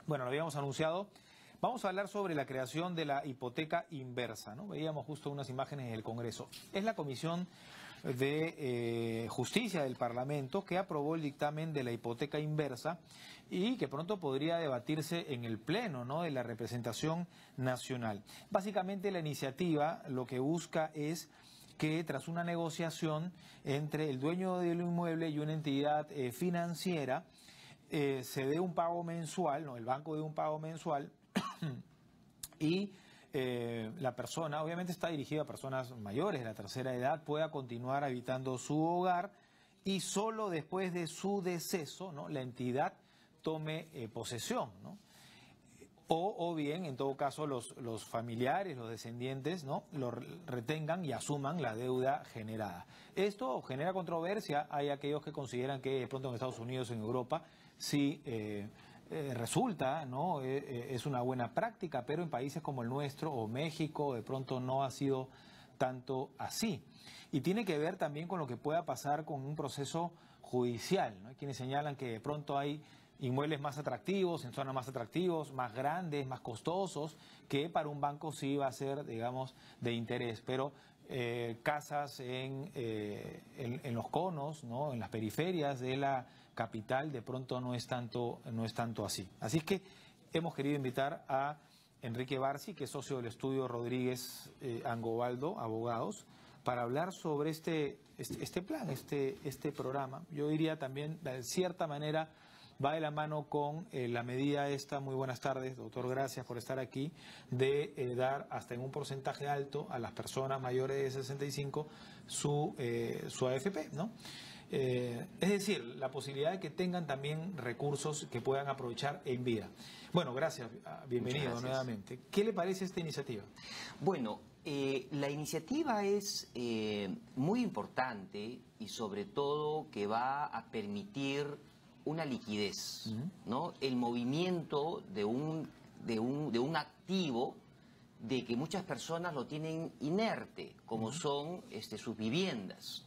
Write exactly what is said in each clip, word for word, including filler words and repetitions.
Bueno, lo habíamos anunciado. Vamos a hablar sobre la creación de la hipoteca inversa, ¿no? Veíamos justo unas imágenes en el Congreso. Es la Comisión de eh, Justicia del Parlamento que aprobó el dictamen de la hipoteca inversa y que pronto podría debatirse en el Pleno, ¿no?, de la representación nacional. Básicamente la iniciativa lo que busca es que tras una negociación entre el dueño del inmueble y una entidad eh, financiera eh, se dé un pago mensual, no, el banco dé un pago mensual y eh, la persona, obviamente está dirigida a personas mayores de la tercera edad, pueda continuar habitando su hogar y solo después de su deceso, ¿no?, la entidad tome eh, posesión, ¿no? O, o bien, en todo caso, los, los familiares, los descendientes, ¿no?, lo retengan y asuman la deuda generada. Esto genera controversia. Hay aquellos que consideran que de pronto en Estados Unidos, en Europa, sí eh, eh, resulta, ¿no?, eh, es una buena práctica, pero en países como el nuestro o México de pronto no ha sido tanto así. Y tiene que ver también con lo que pueda pasar con un proceso judicial, ¿no? Hay quienes señalan que de pronto hay inmuebles más atractivos, en zonas más atractivos, más grandes, más costosos, que para un banco sí va a ser, digamos, de interés. Pero eh, casas en, eh, en, en los conos, ¿no?, en las periferias de la capital, de pronto no es tanto, no es tanto así. Así que hemos querido invitar a Enrique Barsi, que es socio del estudio Rodríguez eh, Angobaldo, abogados, para hablar sobre este, este, este plan, este, este programa. Yo diría también, de cierta manera, va de la mano con eh, la medida esta, muy buenas tardes, doctor, gracias por estar aquí, de eh, dar hasta en un porcentaje alto a las personas mayores de sesenta y cinco su, eh, su A F P, ¿no? Eh, es decir, la posibilidad de que tengan también recursos que puedan aprovechar en vida. Bueno, gracias, bienvenido gracias. Nuevamente. ¿Qué le parece esta iniciativa? Bueno, eh, la iniciativa es eh, muy importante y sobre todo que va a permitir una liquidez, uh-huh. ¿no? El movimiento de un, de un, de un activo de que muchas personas lo tienen inerte, como uh-huh. son este, sus viviendas.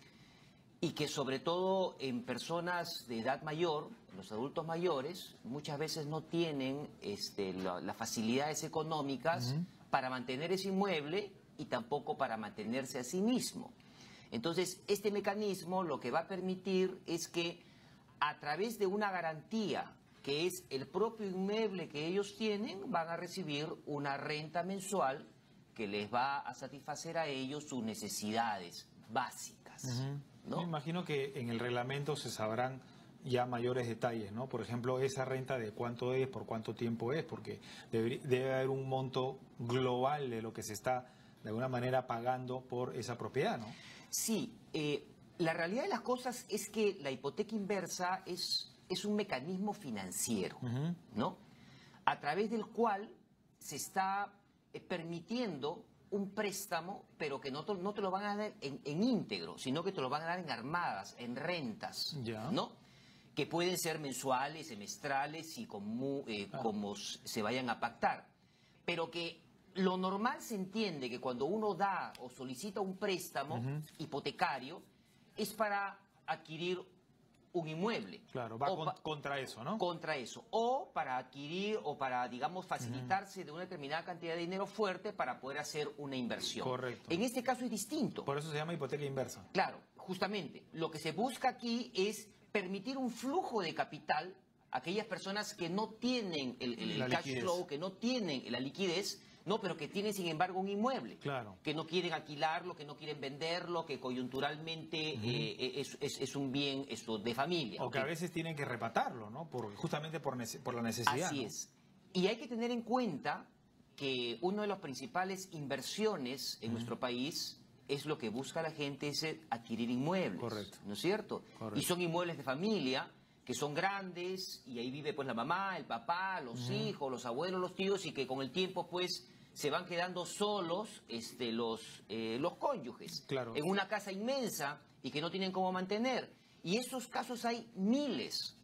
Y que sobre todo en personas de edad mayor, los adultos mayores, muchas veces no tienen este, la, las facilidades económicas uh-huh. para mantener ese inmueble y tampoco para mantenerse a sí mismo. Entonces, este mecanismo lo que va a permitir es que a través de una garantía, que es el propio inmueble que ellos tienen, van a recibir una renta mensual que les va a satisfacer a ellos sus necesidades básicas, uh-huh. ¿no? Me imagino que en el reglamento se sabrán ya mayores detalles, ¿no? Por ejemplo, esa renta de cuánto es, por cuánto tiempo es, porque debe, debe haber un monto global de lo que se está de alguna manera pagando por esa propiedad, ¿no? Sí, eh, la realidad de las cosas es que la hipoteca inversa es, es un mecanismo financiero, uh-huh. ¿no?, a través del cual se está eh, permitiendo un préstamo, pero que no te, no te lo van a dar en, en íntegro, sino que te lo van a dar en armadas, en rentas, yeah. ¿no?, que pueden ser mensuales, semestrales y como, eh, ah. como se vayan a pactar. Pero que lo normal se entiende que cuando uno da o solicita un préstamo uh-huh. hipotecario, es para adquirir un inmueble. Claro, va con, pa contra eso, ¿no? Contra eso. O para adquirir o para, digamos, facilitarse uh-huh. de una determinada cantidad de dinero fuerte para poder hacer una inversión. Correcto. En este caso es distinto. Por eso se llama hipoteca inversa. Claro, justamente. Lo que se busca aquí es permitir un flujo de capital a aquellas personas que no tienen el, el, el cash flow, que no tienen la liquidez, no, pero que tienen, sin embargo, un inmueble. Claro. Que no quieren alquilarlo, que no quieren venderlo, que coyunturalmente uh-huh. eh, es, es, es un bien esto, de familia. O que ¿okay? a veces tienen que repatarlo, ¿no? Por, justamente por, por la necesidad. Así ¿no? es. Y hay que tener en cuenta que una de las principales inversiones en uh-huh. nuestro país es lo que busca la gente, es adquirir inmuebles. Correcto. ¿No es cierto? Correcto. Y son inmuebles de familia, que son grandes, y ahí vive pues la mamá, el papá, los uh-huh. hijos, los abuelos, los tíos, y que con el tiempo pues se van quedando solos este, los, eh, los cónyuges, claro. en una casa inmensa y que no tienen cómo mantener. Y esos casos hay miles.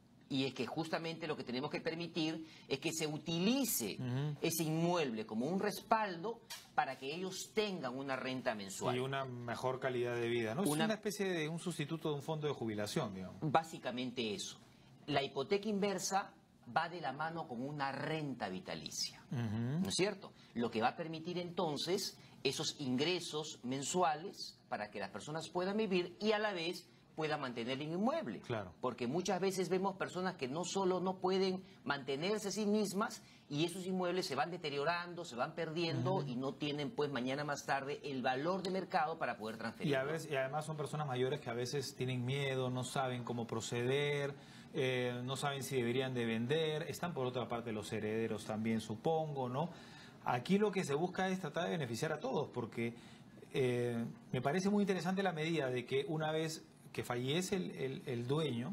Y es que justamente lo que tenemos que permitir es que se utilice uh-huh. ese inmueble como un respaldo para que ellos tengan una renta mensual. Y una mejor calidad de vida, ¿no? Una, es una especie de un sustituto de un fondo de jubilación, digamos. Básicamente eso. La hipoteca inversa va de la mano con una renta vitalicia, Ujú. ¿no es cierto? Lo que va a permitir entonces esos ingresos mensuales para que las personas puedan vivir y a la vez puedan mantener el inmueble. Claro. Porque muchas veces vemos personas que no solo no pueden mantenerse a sí mismas y esos inmuebles se van deteriorando, se van perdiendo Ujú. y no tienen pues mañana más tarde el valor de mercado para poder Y, transferirlo. a veces, y además son personas mayores que a veces tienen miedo, no saben cómo proceder, eh, no saben si deberían de vender, están por otra parte los herederos también, supongo, ¿no? Aquí lo que se busca es tratar de beneficiar a todos, porque eh, me parece muy interesante la medida de que una vez que fallece el, el- el dueño,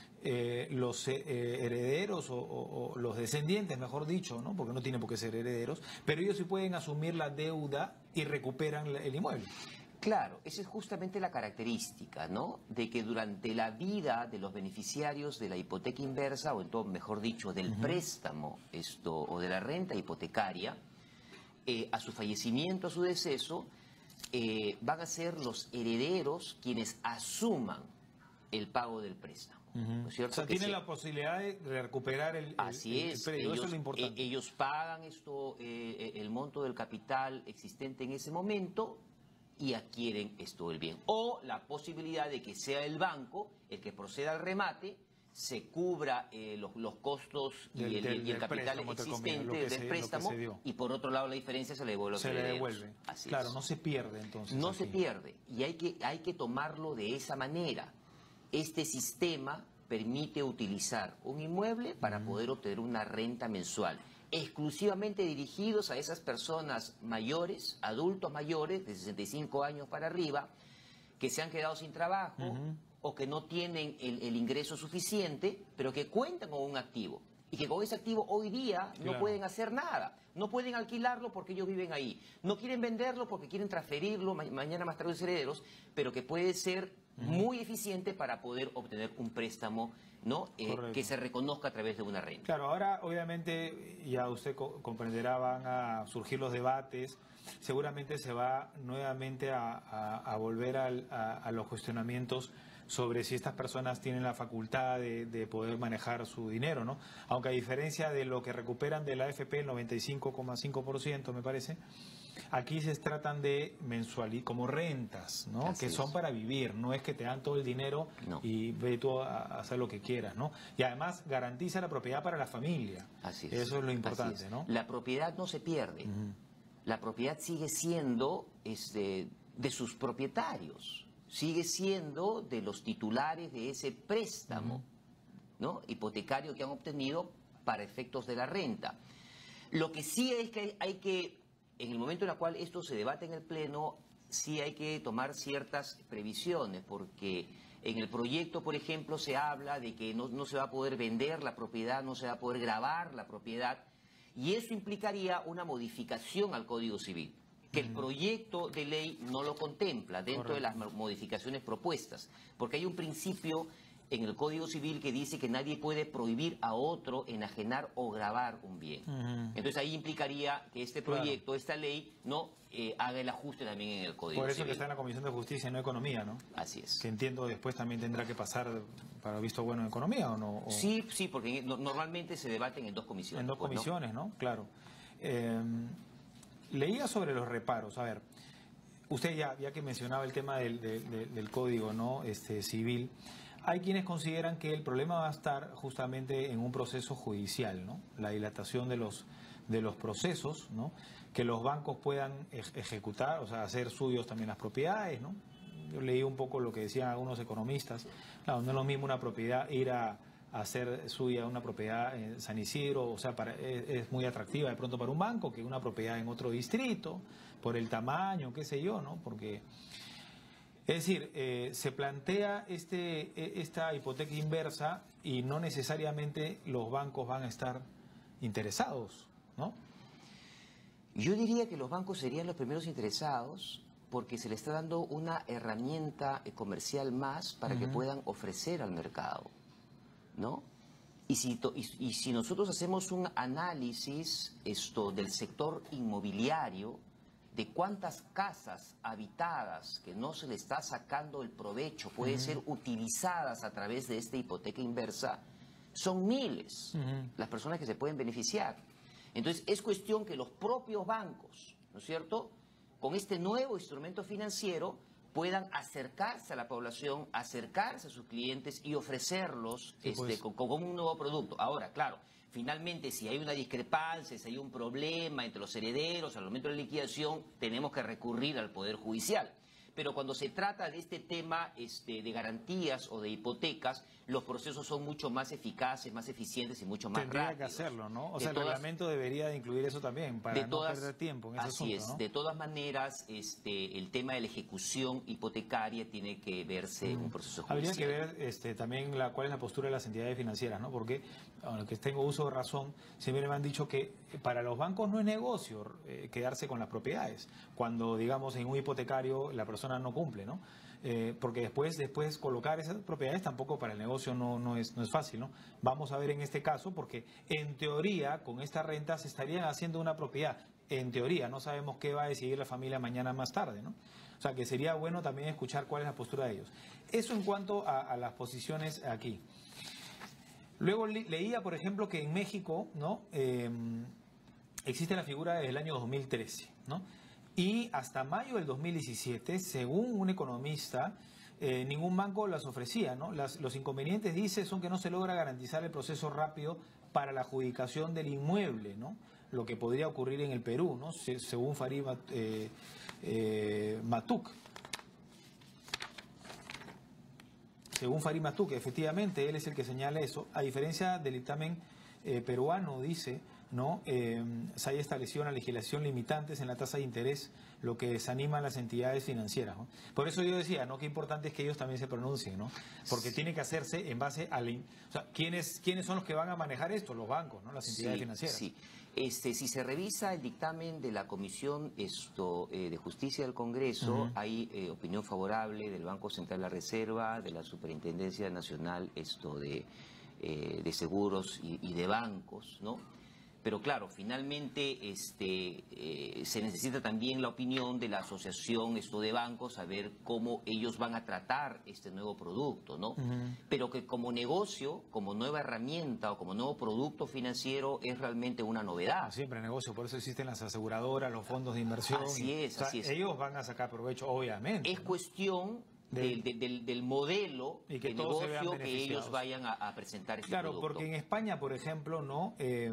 eh, los eh, herederos o, o- o los descendientes, mejor dicho, ¿no? Porque no tienen por qué ser herederos, pero ellos sí pueden asumir la deuda y recuperan el inmueble. Claro, esa es justamente la característica, ¿no? De que durante la vida de los beneficiarios de la hipoteca inversa, o en todo, mejor dicho, del Ujú. préstamo esto, o de la renta hipotecaria, eh, a su fallecimiento, a su deceso, eh, van a ser los herederos quienes asuman el pago del préstamo. ¿No es cierto? O sea, Que tienen se- la posibilidad de recuperar el, el- Así el- el es, predio, eso ellos, es lo importante. eh, ellos pagan esto, eh, el monto del capital existente en ese momento y adquieren esto el bien. O la posibilidad de que sea el banco el que proceda al remate, se cubra eh, los, los costos y Del- el, del- y el del capital préstamo, entre comillas, existente lo que del se- lo que préstamo se dio. y por otro lado la diferencia se le devuelve a los Se le herederos. devuelve. Así Claro, es. no se pierde entonces. No se aquí. pierde y hay que, hay que tomarlo de esa manera. Este sistema permite utilizar un inmueble para poder obtener una renta mensual, exclusivamente dirigidos a esas personas mayores, adultos mayores, de sesenta y cinco años para arriba, que se han quedado sin trabajo Ujú. o que no tienen el, el ingreso suficiente, pero que cuentan con un activo. Y que con ese activo hoy día no Claro. pueden hacer nada. No pueden alquilarlo porque ellos viven ahí. No quieren venderlo porque quieren transferirlo ma- mañana más tarde a los herederos, pero que puede ser muy eficiente para poder obtener un préstamo, ¿no? Eh, Correcto. que se reconozca a través de una renta. Claro, ahora obviamente ya usted co- comprenderá, van a surgir los debates, seguramente se va nuevamente a, a- a volver al- a, a los cuestionamientos sobre si estas personas tienen la facultad de, de poder manejar su dinero, ¿no? Aunque a diferencia de lo que recuperan de la A F P, el noventa y cinco coma cinco por ciento me parece, aquí se tratan de mensualidad, como rentas, ¿no? Así Que son es. para vivir, no es que te dan todo el dinero No. y ve tú a, a hacer lo que quieras, ¿no? Y además garantiza la propiedad para la familia. Así es. Eso es lo Así importante, es. ¿no? La propiedad no se pierde. Ujú. La propiedad sigue siendo este, de sus propietarios, sigue siendo de los titulares de ese préstamo, ¿no? hipotecario que han obtenido para efectos de la renta. Lo que sí es que hay que, en el momento en el cual esto se debate en el Pleno, sí hay que tomar ciertas previsiones, porque en el proyecto, por ejemplo, se habla de que no, no se va a poder vender la propiedad, no se va a poder gravar la propiedad, y eso implicaría una modificación al Código Civil, que el proyecto de ley no lo contempla dentro de las mo- modificaciones propuestas, porque hay un principio en el Código Civil que dice que nadie puede prohibir a otro enajenar o gravar un bien. Ujú. Entonces ahí implicaría que este Claro. proyecto, esta ley, no eh, haga el ajuste también en el Código Por eso que Civil. está en la Comisión de Justicia y no Economía, ¿no? Así es. Que entiendo después también tendrá que pasar para visto bueno en Economía, ¿o no? O- Sí, sí, porque no- normalmente se debaten en dos comisiones. En dos pues, ¿no? comisiones, ¿no? Claro. Eh, leía sobre los reparos. A ver, usted ya, ya que mencionaba el tema del, del- del- del código, ¿no? Este, civil, hay quienes consideran que el problema va a estar justamente en un proceso judicial, ¿no? La dilatación de los, de los procesos, ¿no? Que los bancos puedan ej- ejecutar, o sea, hacer suyos también las propiedades, ¿no? Yo leí un poco lo que decían algunos economistas. Claro, no es lo mismo una propiedad ir a a hacer suya una propiedad en San Isidro, o sea, para, es, es muy atractiva de pronto para un banco que una propiedad en otro distrito, por el tamaño, qué sé yo, ¿no? Porque, es decir, eh, se plantea este, e- esta hipoteca inversa y no necesariamente los bancos van a estar interesados, ¿no? Yo diría que los bancos serían los primeros interesados porque se le está dando una herramienta eh, comercial más para que Ujú. puedan ofrecer al mercado, ¿no? Y si, to- y, y si nosotros hacemos un análisis esto del sector inmobiliario, de cuántas casas habitadas que no se le está sacando el provecho pueden ser utilizadas a través de esta hipoteca inversa, son miles Uh-huh. las personas que se pueden beneficiar. Entonces, es cuestión que los propios bancos, ¿no es cierto?, con este nuevo instrumento financiero puedan acercarse a la población, acercarse a sus clientes y ofrecerlos Sí, este, pues. co- como un nuevo producto. Ahora, claro, finalmente, si hay una discrepancia, si hay un problema entre los herederos al momento de la liquidación, tenemos que recurrir al Poder Judicial. Pero cuando se trata de este tema este, de garantías o de hipotecas, los procesos son mucho más eficaces, más eficientes y mucho más Tendría rápidos. que hacerlo, ¿no? O De sea, el todas- reglamento debería de incluir eso también, para de no todas- perder tiempo en ese así asunto, es. ¿no? De todas maneras, este, el tema de la ejecución hipotecaria tiene que verse en un proceso judicial. Habría que ver este, también la, cuál es la postura de las entidades financieras, ¿no? Porque, aunque tengo uso de razón, siempre me han dicho que para los bancos no es negocio eh, quedarse con las propiedades, cuando, digamos, en un hipotecario la persona no cumple, ¿no? Eh, porque después, después colocar esas propiedades tampoco para el negocio no, no, es, no es fácil, ¿no? Vamos a ver en este caso, porque en teoría con esta renta se estarían haciendo una propiedad. En teoría, no sabemos qué va a decidir la familia mañana más tarde, ¿no? O sea, que sería bueno también escuchar cuál es la postura de ellos. Eso en cuanto a, a las posiciones aquí. Luego le, leía, por ejemplo, que en México, ¿no? Eh, existe la figura desde el año dos mil trece, ¿no? Y hasta mayo del dos mil diecisiete, según un economista, eh, ningún banco las ofrecía, ¿no? Las, los inconvenientes, dice, son que no se logra garantizar el proceso rápido para la adjudicación del inmueble, ¿no? Lo que podría ocurrir en el Perú, ¿no? Se, según Farid eh, eh, Matuk. Según Farid Matuk, efectivamente, él es el que señala eso. A diferencia del dictamen eh, peruano, dice, ¿no? Eh, se haya establecido una legislación limitantes en la tasa de interés, lo que desanima a las entidades financieras, ¿no? Por eso yo decía, ¿no? Qué importante es que ellos también se pronuncien, ¿no? Porque tiene que hacerse en base a la... O sea, ¿quiénes, ¿quiénes son los que van a manejar esto? Los bancos, ¿no? Las entidades Sí, financieras. sí. Este, si se revisa el dictamen de la Comisión esto, eh, de Justicia del Congreso, Uh-huh. hay eh, opinión favorable del Banco Central de la Reserva, de la Superintendencia Nacional esto de, eh, de Seguros y, y de Bancos, ¿no? Pero claro, finalmente este, eh, se necesita también la opinión de la Asociación esto de Bancos, a ver cómo ellos van a tratar este nuevo producto, ¿no? Uh-huh. Pero que como negocio, como nueva herramienta o como nuevo producto financiero es realmente una novedad. Siempre negocio, por eso existen las aseguradoras, los fondos de inversión. Así y- es, o sea, así es. Ellos van a sacar provecho, obviamente. Es ¿no? cuestión Del- del, del- del- del modelo Y que de todos se vean negocio que beneficiados. ellos vayan a, a presentar este Claro, producto. porque en España, por ejemplo, no, Eh,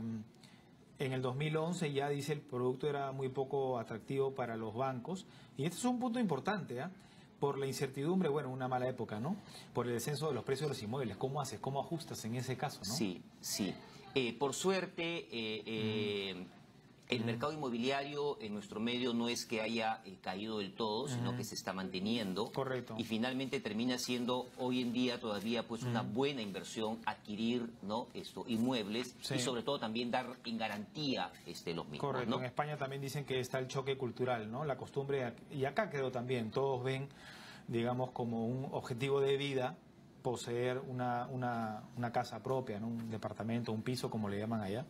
en el dos mil once ya dice el producto era muy poco atractivo para los bancos, y este es un punto importante, ¿ah? Por la incertidumbre, bueno, una mala época, ¿no? Por el descenso de los precios de los inmuebles. ¿Cómo haces? ¿Cómo ajustas en ese caso, no? Sí, sí. Eh, por suerte, eh, eh, el mercado inmobiliario en nuestro medio no es que haya eh, caído del todo, sino que se está manteniendo. Correcto. Y finalmente termina siendo hoy en día todavía pues una buena inversión adquirir, ¿no? Esto, inmuebles Sí. y sobre todo también dar en garantía este, los mismos. Correcto. ¿no? En España también dicen que está el choque cultural, ¿no? La costumbre, y acá creo también, todos ven, digamos, como un objetivo de vida poseer una, una, una casa propia, ¿no? Un departamento, un piso, como le llaman allá.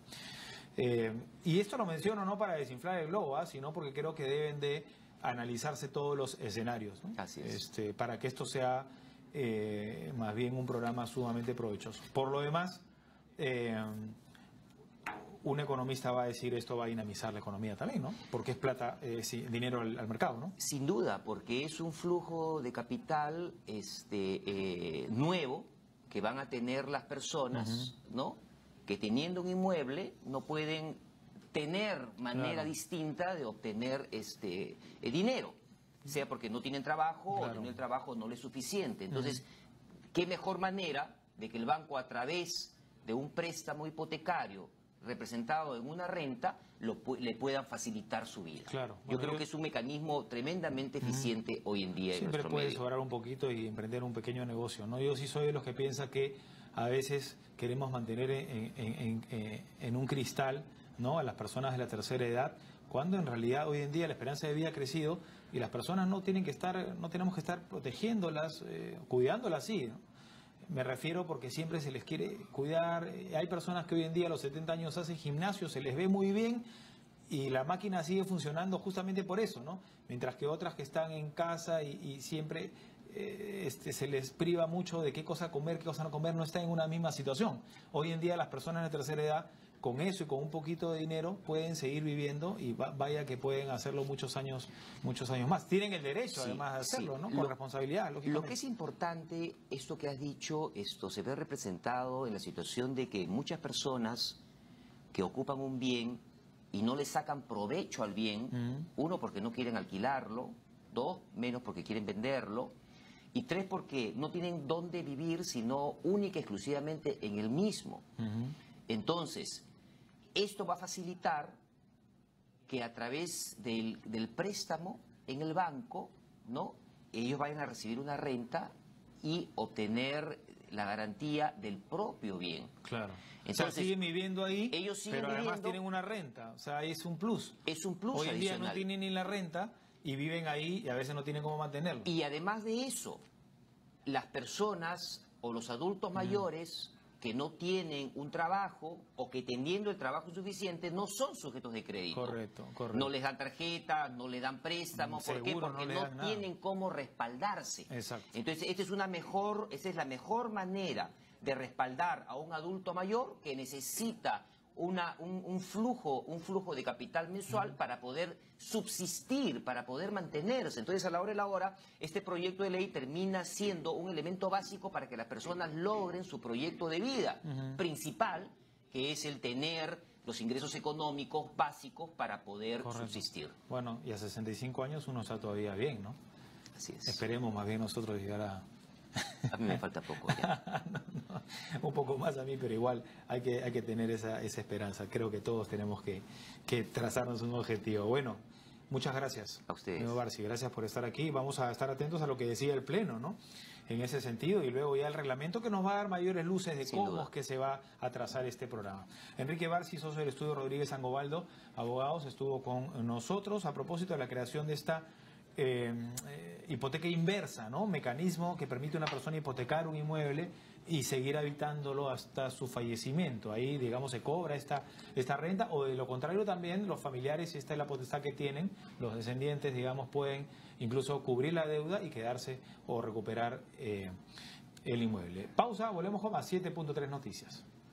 Eh, y esto lo menciono no para desinflar el globo, ¿ah? Sino porque creo que deben de analizarse todos los escenarios, ¿no? Así es. Este, para que esto sea eh, más bien un programa sumamente provechoso. Por lo demás, eh, un economista va a decir esto va a dinamizar la economía también, ¿no? Porque es plata, eh, sí, dinero al, al mercado, ¿no? Sin duda, porque es un flujo de capital este, eh, nuevo que van a tener las personas, ¿no? Que teniendo un inmueble no pueden tener manera Claro. distinta de obtener este eh, dinero, sea porque no tienen trabajo Claro. o tener el trabajo no les es suficiente. Entonces, ¿qué mejor manera de que el banco a través de un préstamo hipotecario representado en una renta lo, pu- le puedan facilitar su vida? Claro. Yo Bueno, creo yo- que es un mecanismo tremendamente eficiente hoy en día en Siempre nuestro puedes medio. sobrar un poquito y emprender un pequeño negocio, ¿no? Yo sí soy de los que piensa que a veces queremos mantener en, en- en- en- en un cristal, ¿no? A las personas de la tercera edad, cuando en realidad hoy en día la esperanza de vida ha crecido y las personas no tienen que estar, no tenemos que estar protegiéndolas, eh, cuidándolas, sí, ¿no? Me refiero porque siempre se les quiere cuidar. Eh, Hay personas que hoy en día a los setenta años hacen gimnasio, se les ve muy bien y la máquina sigue funcionando justamente por eso, ¿no? Mientras que otras que están en casa y, y siempre eh, este, se les priva mucho de qué cosa comer, qué cosa no comer, no están en una misma situación. Hoy en día las personas de tercera edad, con eso y con un poquito de dinero, pueden seguir viviendo y va, vaya que pueden hacerlo muchos años muchos años más. Tienen el derecho, sí, además, de hacerlo, sí, ¿no? Con lo, responsabilidad, lógicamente. Lo que es importante, esto que has dicho, esto se ve representado en la situación de que muchas personas que ocupan un bien y no le sacan provecho al bien, uh-huh. uno, porque no quieren alquilarlo, dos, menos porque quieren venderlo, y tres, porque no tienen dónde vivir, sino única y exclusivamente en el mismo. Uh-huh. Entonces, esto va a facilitar que a través del, del préstamo en el banco, ¿no?, ellos vayan a recibir una renta y obtener la garantía del propio bien. Claro. Entonces, o sea, siguen viviendo ahí, ellos siguen pero además viviendo, tienen una renta. O sea, es un plus. Es un plus Hoy en adicional. día no tienen ni la renta y viven ahí y a veces no tienen cómo mantenerlo. Y además de eso, las personas o los adultos mm. mayores que no tienen un trabajo o que teniendo el trabajo suficiente no son sujetos de crédito. Correcto, correcto. No les dan tarjeta, no les dan préstamos. ¿Por qué? Porque no, no tienen cómo respaldarse. Exacto. Entonces, esta es una mejor, esta es la mejor manera de respaldar a un adulto mayor que necesita una, un, un flujo, un flujo de capital mensual uh-huh. para poder subsistir, para poder mantenerse. Entonces, a la hora de la hora, este proyecto de ley termina siendo un elemento básico para que las personas logren su proyecto de vida uh-huh. principal, que es el tener los ingresos económicos básicos para poder Correcto. subsistir. Bueno, y a sesenta y cinco años uno está todavía bien, ¿no? Así es. Esperemos más bien nosotros llegar a... A mí me falta poco ya. no, no, un poco más a mí, pero igual hay que, hay que tener esa, esa esperanza. Creo que todos tenemos que, que trazarnos un objetivo. Bueno, muchas gracias. A ustedes. Señor Barsi, gracias por estar aquí. Vamos a estar atentos a lo que decía el Pleno, ¿no? En ese sentido, y luego ya el reglamento que nos va a dar mayores luces de Sin cómo duda. es que se va a trazar este programa. Enrique Barsi, socio del estudio Rodríguez Sangobaldo, abogados, estuvo con nosotros a propósito de la creación de esta Eh, eh, hipoteca inversa, ¿no? Mecanismo que permite a una persona hipotecar un inmueble y seguir habitándolo hasta su fallecimiento. Ahí, digamos, se cobra esta, esta renta, o de lo contrario también los familiares, si esta es la potestad que tienen, los descendientes, digamos, pueden incluso cubrir la deuda y quedarse o recuperar eh, el inmueble. Pausa, volvemos con más siete punto tres Noticias.